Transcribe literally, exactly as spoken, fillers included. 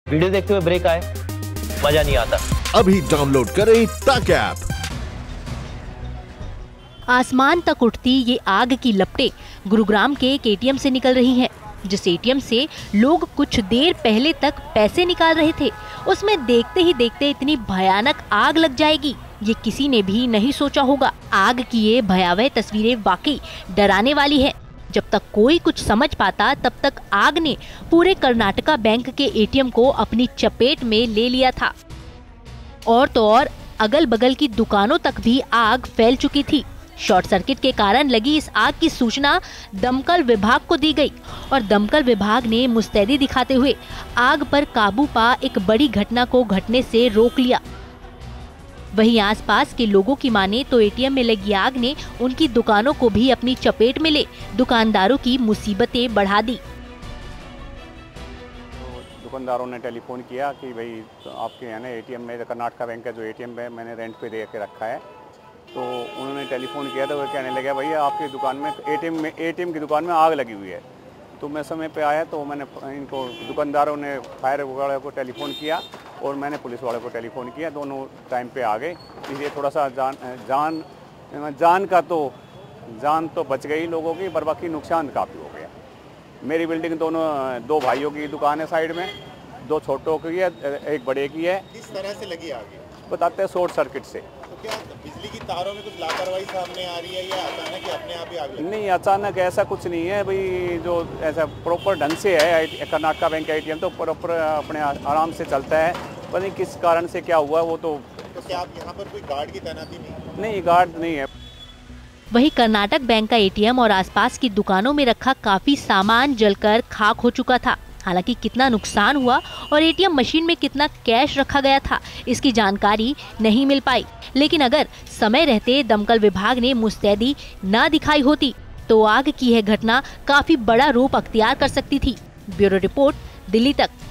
Video देखते हुए break आए, मजा नहीं आता। अभी डाउनलोड करें तक ऐप। आसमान तक उठती ये आग की लपटें गुरुग्राम के एक एटीएम से निकल रही हैं, जिस एटीएम से लोग कुछ देर पहले तक पैसे निकाल रहे थे, उसमें देखते ही देखते इतनी भयानक आग लग जाएगी, ये किसी ने भी नहीं सोचा होगा। आग की ये भयावह तस्वीरें वाकई डराने वाली है। जब तक कोई कुछ समझ पाता, तब तक आग ने पूरे कर्नाटका बैंक के एटीएम को अपनी चपेट में ले लिया था। और तो और अगल बगल की दुकानों तक भी आग फैल चुकी थी। शॉर्ट सर्किट के कारण लगी इस आग की सूचना दमकल विभाग को दी गई और दमकल विभाग ने मुस्तैदी दिखाते हुए आग पर काबू पा एक बड़ी घटना को घटने से रोक लिया। वहीं आसपास के लोगों की माने तो एटीएम में लगी आग ने उनकी दुकानों को भी अपनी चपेट में ले दुकानदारों की मुसीबतें बढ़ा दी। दुकानदारों ने टेलीफोन किया कि भाई तो आपके यहाँ ना एटीएम में, कर्नाटका बैंक का जो एटीएम है मैंने रेंट पे दे के रखा है, तो उन्होंने टेलीफोन किया तो वो कहने लगे भैया आपकी दुकान में एटीएम में एटीएम की दुकान में आग लगी हुई है। तो मैं समय पे आया तो मैंने इनको दुकानदारों ने फायर वाले को टेलीफोन किया और मैंने पुलिस वाले को टेलीफोन किया, दोनों टाइम पे आ गए। इसलिए थोड़ा सा जान जान जान का तो जान तो बच गई लोगों की, पर बाकी नुकसान काफ़ी हो गया। मेरी बिल्डिंग दोनों दो भाइयों की दुकान है साइड में, दो छोटों की है, एक बड़े की है। किस तरह से लगी आग? बताते हैं शॉर्ट सर्किट से। तो क्या बिजली की तारों में कुछ लापरवाही सामने आ रही है या अचानक ही अपने आप ही आग लगी? नहीं, अचानक ऐसा कुछ नहीं है भाई, जो ऐसा प्रॉपर ढंग से है कर्नाटका बैंक का एटीएम तो प्रॉपर अपने आराम से चलता है। पता नहीं किस कारण से क्या हुआ वो तो। तो क्या आप यहाँ पर कोई गार्ड की तैनाती नहीं? नहीं, गार्ड नहीं है। वहीं कर्नाटक बैंक का एटीएम और आसपास की दुकानों में रखा काफी सामान जलकर खाक हो चुका था। हालांकि कितना नुकसान हुआ और एटीएम मशीन में कितना कैश रखा गया था, इसकी जानकारी नहीं मिल पाई। लेकिन अगर समय रहते दमकल विभाग ने मुस्तैदी न दिखाई होती तो आग की यह घटना काफी बड़ा रूप अख्तियार कर सकती थी। ब्यूरो रिपोर्ट, दिल्ली तक।